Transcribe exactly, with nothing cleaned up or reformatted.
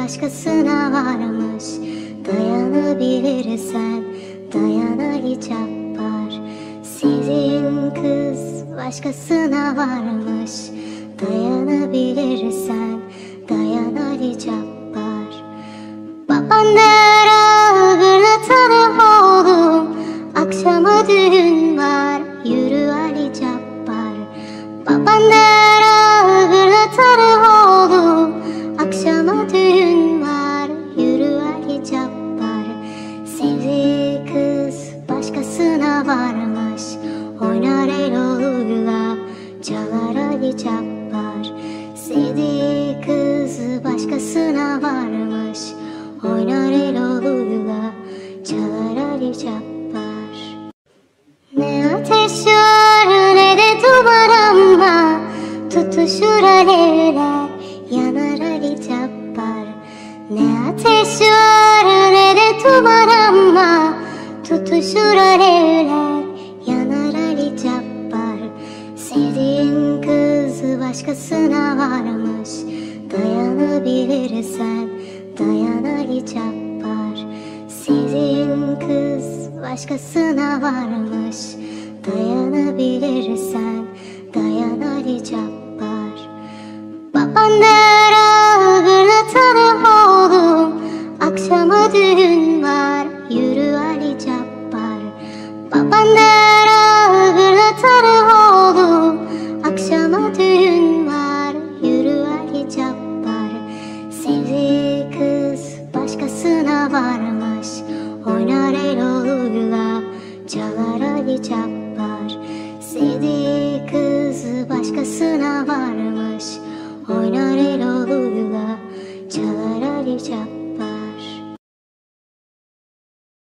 başkasına varmış. Dayanabilirsen dayan Ali Cabbar. Sevdiğin kız başkasına varmış. Dayanabilirsen dayan Ali Cabbar. Baban der ağırlatanım oğlum, akşama düğün var, yürü Ali Cabbar. Baban der ağırlatanım oğlum, akşama düğün var, yürü Ali Cabbar. Sevdiği kız başkasına varmış, oynar el oluyla, çalar Ali Cabbar. Sevdiği kız başkasına varmış, oynar el oluyla, çalar Ali Cabbar. Ne ateş var ne de duman ama tutuşur alevler, yanar Ali Cabbar. Ne ateş var ne de duman ama tutuşur alevler, yanar Ali Cabbar. Sevdiğin kız başkasına varmış, dayanabilirsen dayan Ali Cabbar. Sevdiğin kız başkasına varmış, dayanabilirsen dayan Ali Cabbar. Baban der ağırlatanım oğlum, akşama düğün var, yürü Ali Cabbar. Baban der ağırlatanım oğlum, akşama düğün var, yürü Ali Cabbar. Sevdiği kız başkasına varmış, oynar el oluyla, çalar Ali Cabbar.